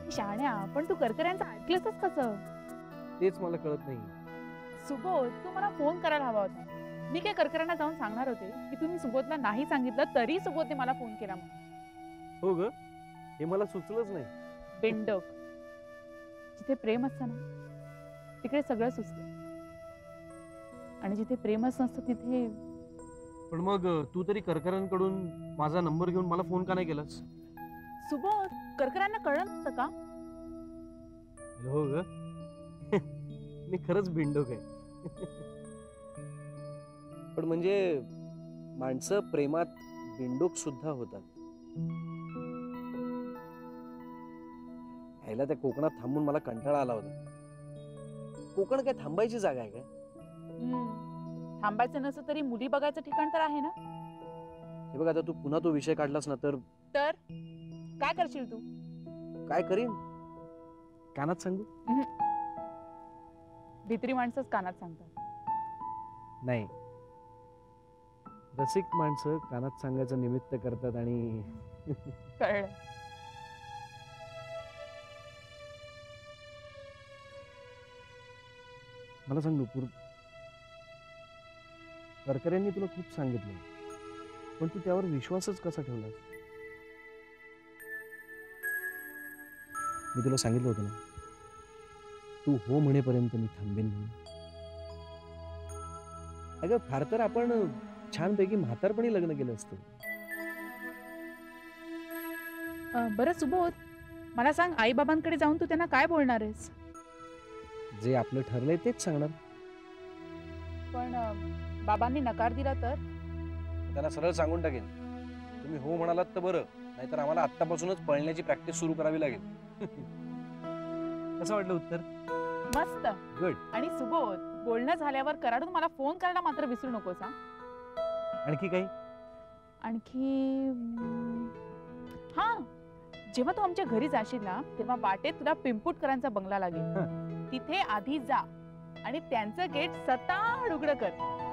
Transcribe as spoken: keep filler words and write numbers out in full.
शहाण्या, पण तू करकऱ्यांचं ऐकलंसच कसं? तेच मला कळत नाही. सुबोध, तू मला फोन करायला हवा होता. मी काय करकऱ्यांना जाऊन सांगणार होते की तुम्ही सुबोधला नाही सांगितलं तरी सुबोधने मला फोन केला. हो ग, हे मला सुचलंच नाही. बिंडोक. जिथे प्रेम असतं ना तिकडे सगळं सुचतं, आणि जिथे प्रेमच नसतं तिथे. पण मग तू तरी करकरांकडून माझा नंबर घेऊन मला फोन का नाही केलास? सुबोध, करकरांना कळलं नसतं का? हो ग, मी खरंच बिंडोक आहे. पण म्हणजे माणसं प्रेमात बिंडोक सुद्धा होतात. ह्याला त्या कोकणात थांबून मला कंटाळा आला होता. कोकण काय थांबायची जागा आहे काय? हम्म, थांबायचं नसतं तरी मुली बघायचं ठिकाण तर आहे ना. हे बघ, आता तू पुन्हा तो विषय काढलास ना तर तर काय करशील तू? काय करीन? कानात सांगू? भित्री माणसंच कानात सांगतात. नाही, रसिक माणसं कानात सांगायचं निमित्त करतात. आणि कळलं. मला सांग नुपूर, करकऱ्यांनी तुला खूप सांगितलं, पण तू त्यावर विश्वासच कसा ठेवलास? मी तुला सांगितलं होतं ना, तू हो म्हणेपर्यंत मी थांबेन म्हणून. अगं, फार तर आपण छानपैकी म्हातारपणी लग्न केलं असतं. बरं सुबोध, मला सांग, आई बाबांकडे जाऊन तू त्यांना काय बोलणार आहेस? जे आपलं ठरलंय तेच सांगणार. पण बाबांनी नकार दिला तर? त्यांना सरळ सांगून टाकेन, तुम्ही हो म्हणालात तर बरं, नाहीतर आम्हाला आत्तापासूनच पळण्याची प्रॅक्टिस सुरू करावी लागेल. कसं वाटलं उत्तर? मस्त. गुड. आणि सुबोध, बोलणं झाल्यावर कराडून मला फोन करायला मात्र विसरू नकोस. आणखी काही? आणखी हा, जेव्हा तू आमच्या घरी जाशील ना तेव्हा वाटेत तुला पिंपुटकरांचा बंगला लागेल. तिथे आधी जा आणि त्यांचं गेट सताड उघडं कर.